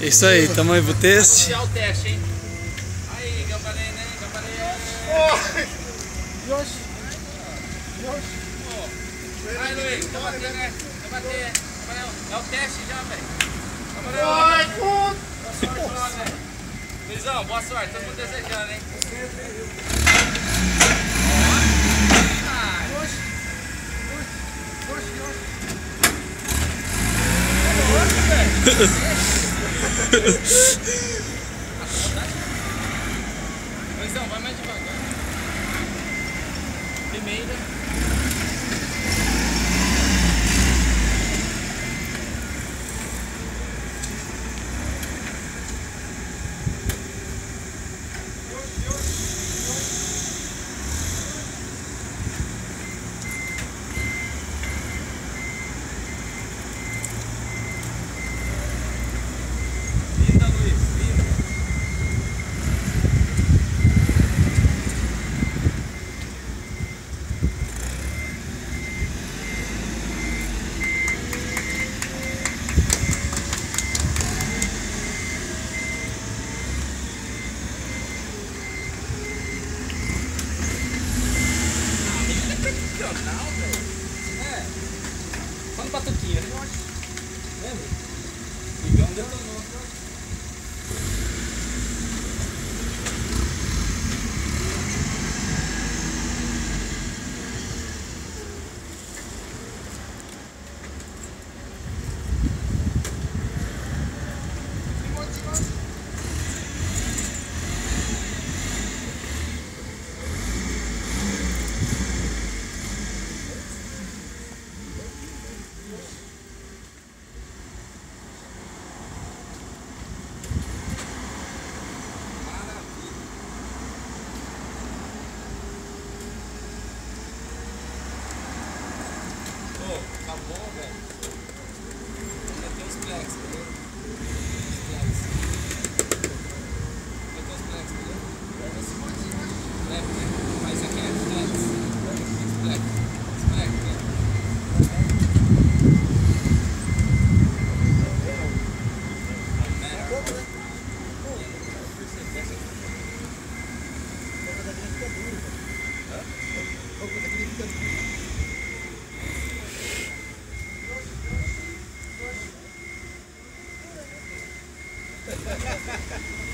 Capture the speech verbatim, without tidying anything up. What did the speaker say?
É isso aí, tamo aí pro teste. Vamos o teste, hein? Aí, gambarei, né? Gambarei. Yoshi. Yoshi. Vai, Luiz, vai bater, né? Vai bater. É o teste já, velho. Ai, puta. Boa sorte lá, velho. Luizão, boa sorte. Todo mundo desejando, hein? Yoshi. Yoshi, Yoshi. Luizão, vai mais devagar. Primeira. Não, velho. É. Só no batuquinha, né? Lembra? O Igão detonou. Acabou, velho. Ainda tem os flex, entendeu? Os flex. Ainda tem os flex, entendeu? Leve, né? Mas isso aqui é flex. Os flex. Os flex, né? Ha ha ha ha!